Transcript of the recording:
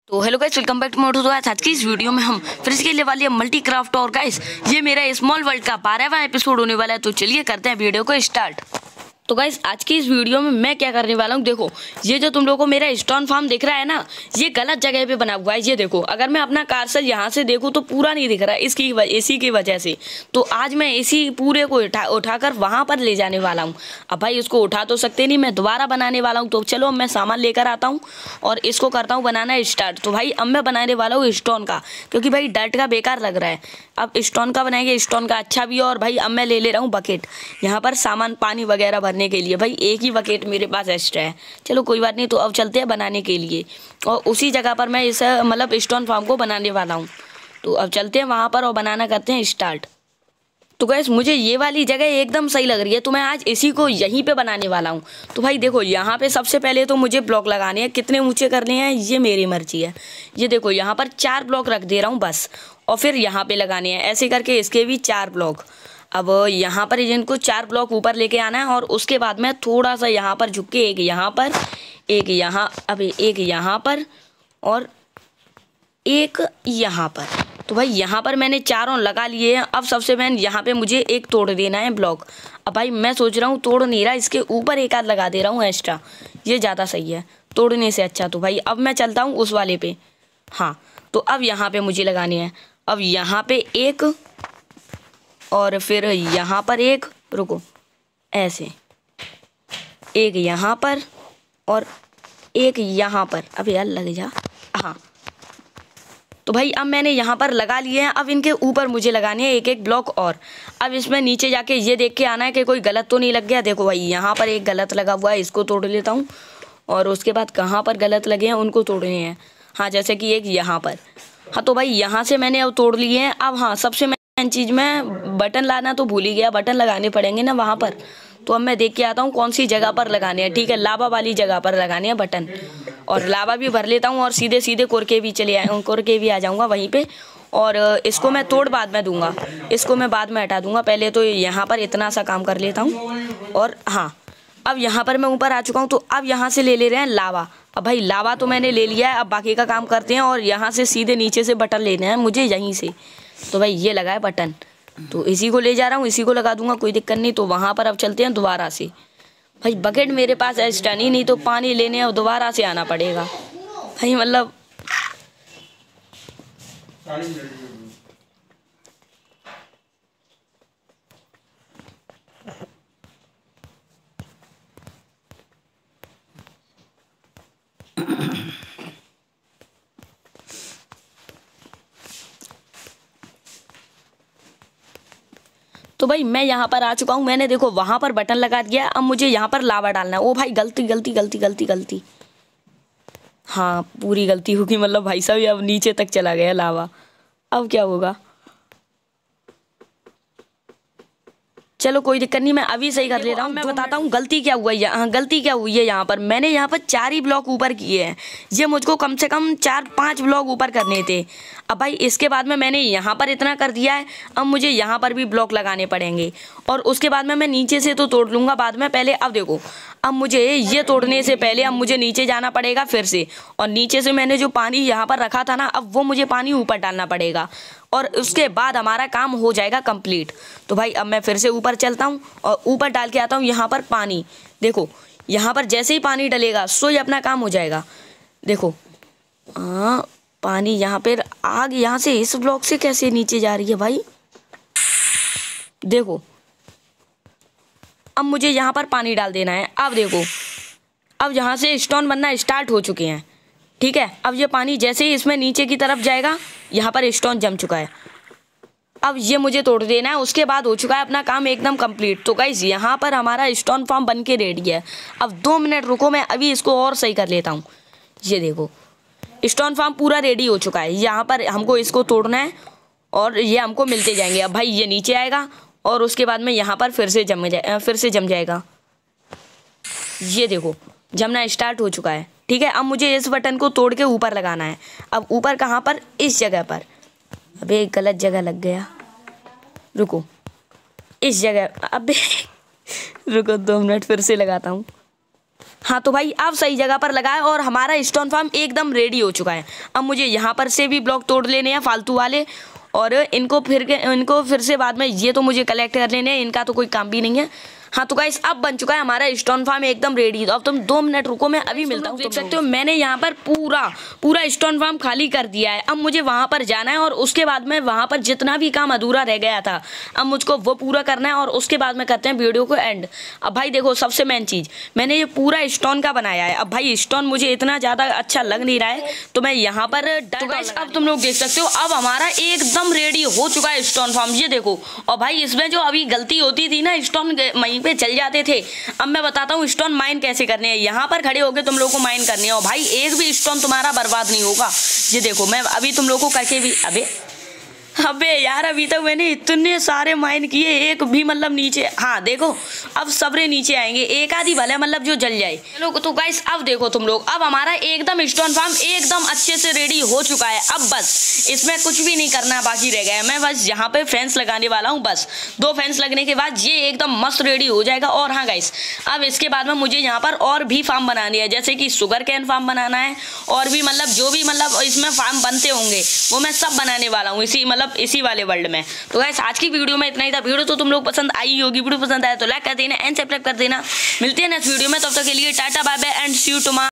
तो hello guys, welcome back to मोटू। तो आज की इस वीडियो में हम फिर से खेलने वाली है मल्टी क्राफ्ट। और गाइस ये मेरा स्मॉल वर्ल्ड का 12वां एपिसोड होने वाला है। तो चलिए करते हैं वीडियो को स्टार्ट। तो गाइस आज की इस वीडियो में मैं क्या करने वाला हूँ, देखो ये जो तुम लोगों को मेरा स्टोन फार्म दिख रहा है ना, ये गलत जगह पे बना हुआ है। ये देखो, अगर मैं अपना कार्सर यहाँ से देखूँ तो पूरा नहीं दिख रहा है, इसकी एसी की वजह से। तो आज मैं एसी पूरे को उठाकर वहाँ पर ले जाने वाला हूँ। अब भाई इसको उठा तो सकते नहीं, मैं दोबारा बनाने वाला हूँ। तो चलो मैं सामान लेकर आता हूँ और इसको करता हूँ बनाना स्टार्ट। तो भाई अब मैं बनाने वाला हूँ स्टोन का, क्योंकि भाई डर्ट का बेकार लग रहा है। अब स्टोन का बनाएंगे, स्टोन का अच्छा भी है। और भाई अब मैं ले रहा हूँ बकेट यहाँ पर सामान पानी वगैरह भरने के लिए। भाई एक ही बकेट मेरे पास एक्स्ट्रा है, चलो कोई बात नहीं। तो अब चलते हैं बनाने के लिए, और उसी जगह पर मैं इस मतलब स्टोन फार्म को बनाने वाला हूँ। तो अब चलते हैं वहाँ पर और बनाना करते हैं स्टार्ट। तो गैस मुझे ये वाली जगह एकदम सही लग रही है, तो मैं आज इसी को यहीं पे बनाने वाला हूँ। तो भाई देखो, यहाँ पे सबसे पहले तो मुझे ब्लॉक लगाने हैं। कितने ऊंचे करने हैं ये मेरी मर्जी है। ये देखो यहाँ पर 4 ब्लॉक रख दे रहा हूँ बस, और फिर यहाँ पे लगाने हैं ऐसे करके इसके भी 4 ब्लॉक। अब यहाँ पर इनको 4 ब्लॉक ऊपर लेके आना है, और उसके बाद में थोड़ा सा यहाँ पर झुक के एक यहाँ पर, एक यहाँ, अब एक यहाँ पर और एक यहाँ पर। तो भाई यहाँ पर मैंने चारों लगा लिए हैं। अब सबसे पहले यहाँ पे मुझे एक तोड़ देना है ब्लॉक। अब भाई मैं सोच रहा हूँ तोड़ नहीं रहा, इसके ऊपर एक आध लगा दे रहा हूँ एक्स्ट्रा, ये ज़्यादा सही है तोड़ने से अच्छा। तो भाई अब मैं चलता हूँ उस वाले पे। हाँ तो अब यहाँ पे मुझे लगानी है। अब यहाँ पे एक, और फिर यहाँ पर एक, रुको ऐसे एक यहाँ पर और एक यहाँ पर। अब यार लग जा। हाँ तो भाई अब मैंने यहाँ पर लगा लिए हैं। अब इनके ऊपर मुझे लगाने हैं एक एक ब्लॉक। और अब इसमें नीचे जाके ये देख के आना है कि कोई गलत तो नहीं लग गया। देखो भाई यहाँ पर एक गलत लगा हुआ है, इसको तोड़ लेता हूँ। और उसके बाद कहाँ पर गलत लगे हैं उनको तोड़ने हैं। हाँ जैसे कि एक यहाँ पर। हाँ तो भाई यहाँ से मैंने अब तोड़ लिए हैं। अब हाँ सबसे मेन चीज़ में बटन लाना तो भूल ही गया, बटन लगाने पड़ेंगे ना वहाँ पर। तो अब मैं देख के आता हूँ कौन सी जगह पर लगाने हैं। ठीक है, लावा वाली जगह पर लगाने हैं बटन। और लावा भी भर लेता हूँ, और सीधे सीधे कोरके भी कोरके भी आ जाऊँगा वहीं पे। और इसको मैं तोड़ बाद में दूंगा, इसको मैं बाद में हटा दूंगा। पहले तो यहाँ पर इतना सा काम कर लेता हूँ। और हाँ अब यहाँ पर मैं ऊपर आ चुका हूँ। तो अब यहाँ से ले रहे हैं लावा। अब भाई लावा तो मैंने ले लिया है, अब बाकी का काम करते हैं। और यहाँ से सीधे नीचे से बटन लेने हैं मुझे यहीं से। तो भाई ये लगा है बटन, तो इसी को ले जा रहा हूँ, इसी को लगा दूंगा, कोई दिक्कत नहीं। तो वहाँ पर अब चलते हैं दोबारा से। भाई बकेट मेरे पास एक्स्ट्रा नहीं तो पानी लेने और दोबारा से आना पड़ेगा भाई, मतलब तो भाई मैं यहाँ पर आ चुका हूँ। मैंने देखो वहाँ पर बटन लगा दिया। अब मुझे यहाँ पर लावा डालना है। ओ भाई गलती गलती गलती गलती गलती, हाँ पूरी गलती होगी, मतलब भाई साहब अब नीचे तक चला गया लावा। अब क्या होगा, चलो कोई दिक्कत नहीं, मैं अभी सही कर ले रहा हूँ। मैं बताता हूँ गलती क्या हुआ है। यहाँ गलती क्या हुई है, यहाँ पर मैंने यहाँ पर 4 ही ब्लॉक ऊपर किए हैं। ये मुझको कम से कम 4-5 ब्लॉक ऊपर करने थे। अब भाई इसके बाद में मैंने यहाँ पर इतना कर दिया है, अब मुझे यहाँ पर भी ब्लॉक लगाने पड़ेंगे। और उसके बाद में मैं नीचे से तो तोड़ लूँगा बाद में। पहले अब देखो, अब मुझे ये तोड़ने से पहले अब मुझे नीचे जाना पड़ेगा फिर से। और नीचे से मैंने जो पानी यहाँ पर रखा था ना, अब वो मुझे पानी ऊपर डालना पड़ेगा, और उसके बाद हमारा काम हो जाएगा कंप्लीट। तो भाई अब मैं फिर से ऊपर चलता हूँ और ऊपर डाल के आता हूँ यहाँ पर पानी। देखो यहाँ पर जैसे ही पानी डलेगा सो ही अपना काम हो जाएगा। देखो हाँ पानी यहाँ पर आग यहाँ से इस ब्लॉक से कैसे नीचे जा रही है भाई, देखो अब मुझे यहाँ पर पानी डाल देना है। अब देखो अब यहाँ से स्टोन बनना स्टार्ट हो चुके हैं। ठीक है, अब ये पानी जैसे ही इसमें नीचे की तरफ जाएगा, यहाँ पर स्टोन जम चुका है। अब ये मुझे तोड़ देना है, उसके बाद हो चुका है अपना काम एकदम कंप्लीट। तो गाइस यहाँ पर हमारा स्टोन फार्म बन के रेडी है। अब 2 मिनट रुको, मैं अभी इसको और सही कर लेता हूँ। ये देखो स्टोन फार्म पूरा रेडी हो चुका है। यहाँ पर हमको इसको तोड़ना है और ये हमको मिलते जाएंगे। अब भाई ये नीचे आएगा और उसके बाद में यहाँ पर फिर से जम जाएगा। ये देखो जमना स्टार्ट हो चुका है। ठीक है, अब मुझे इस बटन को तोड़ के ऊपर लगाना है। अब ऊपर कहाँ पर, इस जगह पर। अबे गलत जगह लग गया, रुको इस जगह, अबे रुको 2 मिनट फिर से लगाता हूँ। हाँ तो भाई अब सही जगह पर लगा है और हमारा स्टोन फार्म एकदम रेडी हो चुका है। अब मुझे यहाँ पर से भी ब्लॉक तोड़ लेने हैं फालतू वाले, और इनको फिर से बाद में ये तो मुझे कलेक्ट कर लेने हैं, इनका तो कोई काम भी नहीं है। हाँ तो गाइस अब बन चुका है हमारा स्टोन फार्म एकदम रेडी। तो अब तुम 2 मिनट रुको, मैं अभी मिलता हूँ। देख सकते हो मैंने यहाँ पर पूरा स्टोन फार्म खाली कर दिया है। अब मुझे वहाँ पर जाना है और उसके बाद में वहाँ पर जितना भी काम अधूरा रह गया था अब मुझको वो पूरा करना है, और उसके बाद में करते हैं वीडियो को एंड। अब भाई देखो सबसे मेन चीज़, मैंने ये पूरा स्टोन का बनाया है। अब भाई स्टोन मुझे इतना ज़्यादा अच्छा लग नहीं रहा है तो मैं यहाँ पर तो गाइस अब तुम लोग देख सकते हो अब हमारा एकदम रेडी हो चुका है स्टोन फार्म, ये देखो। और भाई इसमें जो अभी गलती होती थी ना, स्टोन वहीं पे चल जाते थे। अब मैं बताता हूँ स्टोन माइन कैसे करने हैं। यहाँ पर खड़े होके तुम लोगों को माइन करनी है और भाई एक भी स्टोन तुम्हारा बर्बाद नहीं होगा। ये देखो मैं अभी तुम लोगों को करके भी अबे यार अभी तक मैंने इतने सारे माइन किए, एक भी मतलब नीचे, हाँ देखो अब सबरे नीचे आएंगे, एक आधी भले मतलब जो जल जाए। चलो तो गाइस अब देखो तुम लोग, अब हमारा एकदम स्टोन फार्म एकदम अच्छे से रेडी हो चुका है। अब बस इसमें कुछ भी नहीं करना बाकी रह गया है। मैं बस यहाँ पे फेंस लगाने वाला हूँ, बस 2 फेंस लगने के बाद ये एकदम मस्त रेडी हो जाएगा। और हाँ गाइस अब इसके बाद में मुझे यहाँ पर और भी फार्म बनानी है, जैसे कि शुगर कैन फार्म बनाना है, और भी मतलब जो भी मतलब इसमें फार्म बनते होंगे वो मैं सब बनाने वाला हूँ इसी वाले वर्ल्ड में। तो गाइस आज की वीडियो में इतना ही था। वीडियो तो तुम लोग पसंद आई होगी, वीडियो पसंद आया तो लाइक कर देना एंड सब्सक्राइब कर देना। मिलते हैं नेक्स्ट वीडियो में, तब तक के लिए tata bye bye and see you tomorrow.